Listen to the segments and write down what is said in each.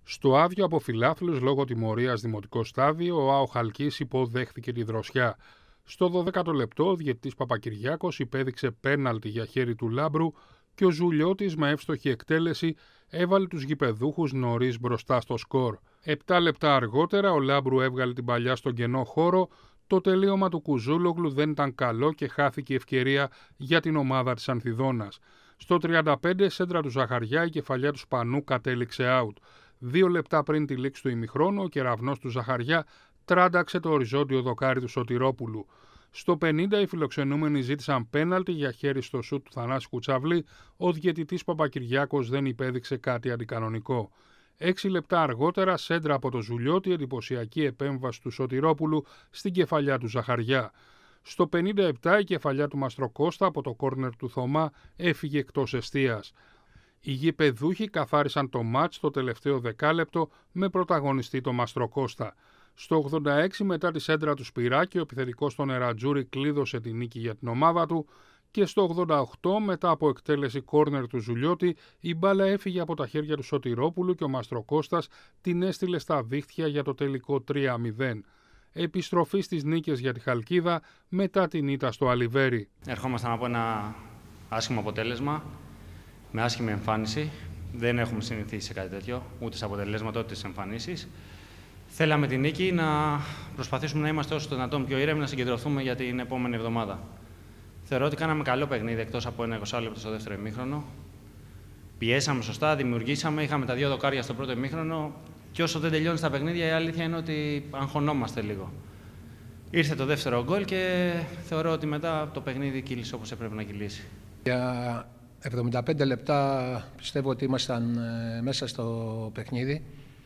Στο άδειο από φιλάθλους λόγω τιμωρίας δημοτικό στάδιο, ο ΑΟ Χαλκής υποδέχθηκε τη δροσιά. Στο 12ο λεπτό, ο διαιτητής Παπακυριάκος υπέδειξε πέναλτι για χέρι του Λάμπρου και ο Ζουλιώτης με εύστοχη εκτέλεση έβαλε τους γηπεδούχους νωρίς μπροστά στο σκορ. 7 λεπτά αργότερα, ο Λάμπρου έβγαλε την παλιά στον κενό χώρο. Το τελείωμα του Κουζούλογλου δεν ήταν καλό και χάθηκε η ευκαιρία για την ομάδα της Ανθιδώνας. Στο 35, σέντρα του Ζαχαριά, η κεφαλιά του Σπανού κατέληξε out. 2 λεπτά πριν τη λήξη του ημιχρόνου, ο κεραυνός του Ζαχαριά τράνταξε το οριζόντιο δοκάρι του Σωτηρόπουλου. Στο 50, οι φιλοξενούμενοι ζήτησαν πέναλτι για χέρι στο σουτ του Θανάση Κουτσαβλή. Ο διαιτητής Παπακυριάκος δεν υπέδειξε κάτι αντικανονικό. 6 λεπτά αργότερα, σέντρα από το Ζουλιώτη, εντυπωσιακή επέμβαση του Σωτηρόπουλου στην κεφαλιά του Ζαχαριά. Στο 57, η κεφαλιά του Μαστροκώστα από το κόρνερ του Θωμά έφυγε εκτός εστίας. Οι γηπεδούχοι καθάρισαν το μάτς στο τελευταίο δεκάλεπτο με πρωταγωνιστή το Μαστροκώστα. Στο 86, μετά τη σέντρα του Σπυράκη, ο επιθετικός των Ερατζούρη κλείδωσε τη νίκη για την ομάδα του και στο 88, μετά από εκτέλεση κόρνερ του Ζουλιώτη, η μπάλα έφυγε από τα χέρια του Σωτηρόπουλου και ο Μαστροκώστας την έστειλε στα δίχτυα για το τελικό 3-0. Επιστροφή στις νίκες για τη Χαλκίδα μετά την ήττα στο Αλιβέρι. Ερχόμασταν από ένα άσχημο αποτέλεσμα, με άσχημη εμφάνιση. Δεν έχουμε συνηθίσει σε κάτι τέτοιο, ούτε σε αποτελέσματα, ούτε σε εμφανίσεις. Θέλαμε την νίκη, να προσπαθήσουμε να είμαστε όσο το δυνατόν πιο ήρεμοι, να συγκεντρωθούμε για την επόμενη εβδομάδα. Θεωρώ ότι κάναμε καλό παιχνίδι, εκτός από ένα 20 λεπτό στο δεύτερο ημίχρονο. Πιέσαμε σωστά, δημιουργήσαμε, είχαμε τα 2 δοκάρια στο πρώτο ημίχρονο. Και όσο δεν τελειώνει τα παιχνίδια, η αλήθεια είναι ότι αγχωνόμαστε λίγο. Ήρθε το δεύτερο γκολ και θεωρώ ότι μετά το παιχνίδι κύλησε όπως έπρεπε να κυλήσει. Για 75 λεπτά πιστεύω ότι ήμασταν μέσα στο παιχνίδι.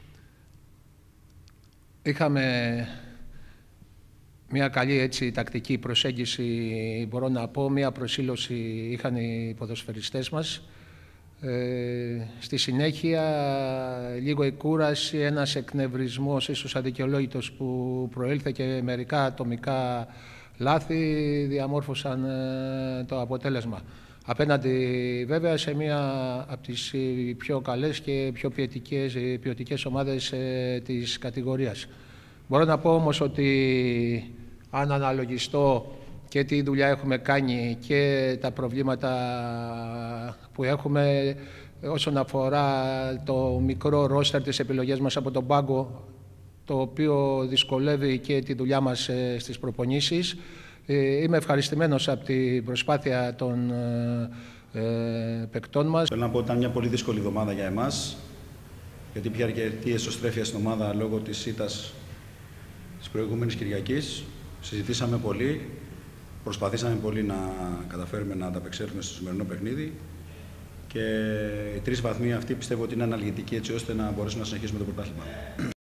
Είχαμε μια καλή τακτική προσέγγιση, μπορώ να πω, μια προσήλωση είχαν οι ποδοσφαιριστές μας. Στη συνέχεια λίγο η κούραση, ένας εκνευρισμός ίσως αδικαιολόγητος που προήλθε και μερικά ατομικά λάθη διαμόρφωσαν το αποτέλεσμα. Απέναντι βέβαια σε μία από τις πιο καλές και πιο ποιοτικές ομάδες της κατηγορίας. Μπορώ να πω όμως ότι αν αναλογιστώ και τι δουλειά έχουμε κάνει και τα προβλήματα που έχουμε όσον αφορά το μικρό ρόστερ, τις επιλογές μας από τον πάγκο, το οποίο δυσκολεύει και τη δουλειά μας στις προπονήσεις. Είμαι ευχαριστημένος από την προσπάθεια των παικτών μας. Θέλω να πω ότι ήταν μια πολύ δύσκολη εβδομάδα για εμάς, γιατί υπήρχε αρκετή εσωστρέφεια στην ομάδα λόγω της ήττας της προηγούμενης Κυριακής. Συζητήσαμε πολύ. Προσπαθήσαμε πολύ να καταφέρουμε να ανταπεξέλθουμε στο σημερινό παιχνίδι και οι 3 βαθμοί αυτοί πιστεύω ότι είναι αναλυτικοί έτσι ώστε να μπορέσουμε να συνεχίσουμε το πρωτάθλημα.